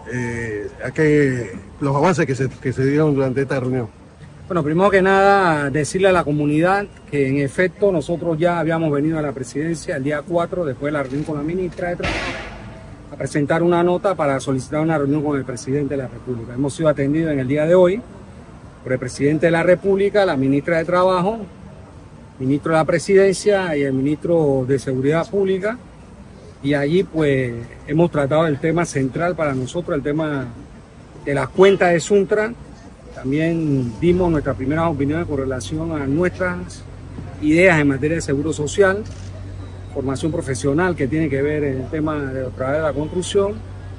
los avances que se dieron durante esta reunión. Bueno, primero que nada, decirle a la comunidad que en efecto nosotros ya habíamos venido a la presidencia el día 4, después de la reunión con la ministra de Trabajo, a presentar una nota para solicitar una reunión con el presidente de la República. Hemos sido atendidos en el día de hoy por el presidente de la República, la ministra de Trabajo, ministro de la Presidencia y el ministro de Seguridad Pública. Y allí pues hemos tratado el tema central para nosotros, el tema de las cuentas de Suntra. También dimos nuestras primeras opiniones con relación a nuestras ideas en materia de seguro social, formación profesional que tiene que ver en el tema de los trabajadores de la construcción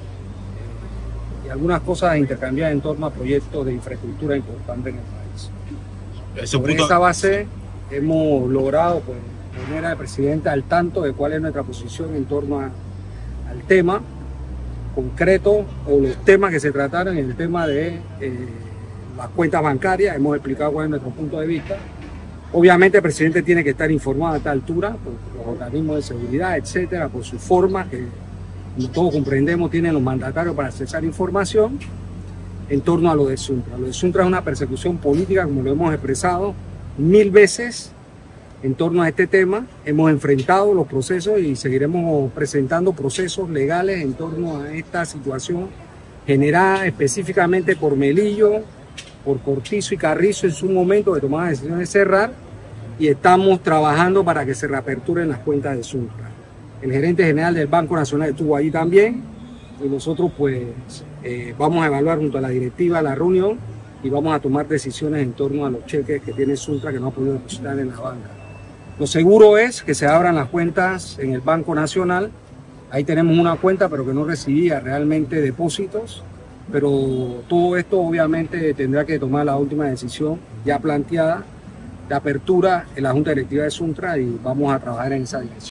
y algunas cosas intercambiadas en torno a proyectos de infraestructura importantes en el país. Con esa base hemos logrado pues, poner al presidente al tanto de cuál es nuestra posición en torno al tema concreto o los temas que se trataron en el tema de las cuentas bancarias. Hemos explicado cuál es nuestro punto de vista. Obviamente el presidente tiene que estar informado a esta altura por los organismos de seguridad, etcétera, por sus formas que todos comprendemos tienen los mandatarios para accesar información en torno a lo de Suntra. Lo de Suntra es una persecución política, como lo hemos expresado 1000 veces en torno a este tema. Hemos enfrentado los procesos y seguiremos presentando procesos legales en torno a esta situación generada específicamente por Melillo, por Cortizo y Carrizo en su momento que tomaban la decisión de cerrar, y estamos trabajando para que se reaperturen las cuentas de Suntra. El gerente general del Banco Nacional estuvo ahí también y nosotros pues vamos a evaluar junto a la directiva la reunión y vamos a tomar decisiones en torno a los cheques que tiene Suntra que no ha podido depositar en la banca. Lo seguro es que se abran las cuentas en el Banco Nacional. Ahí tenemos una cuenta pero que no recibía realmente depósitos. Pero todo esto obviamente tendrá que tomar la última decisión ya planteada de apertura en la Junta Directiva de Suntra y vamos a trabajar en esa dirección.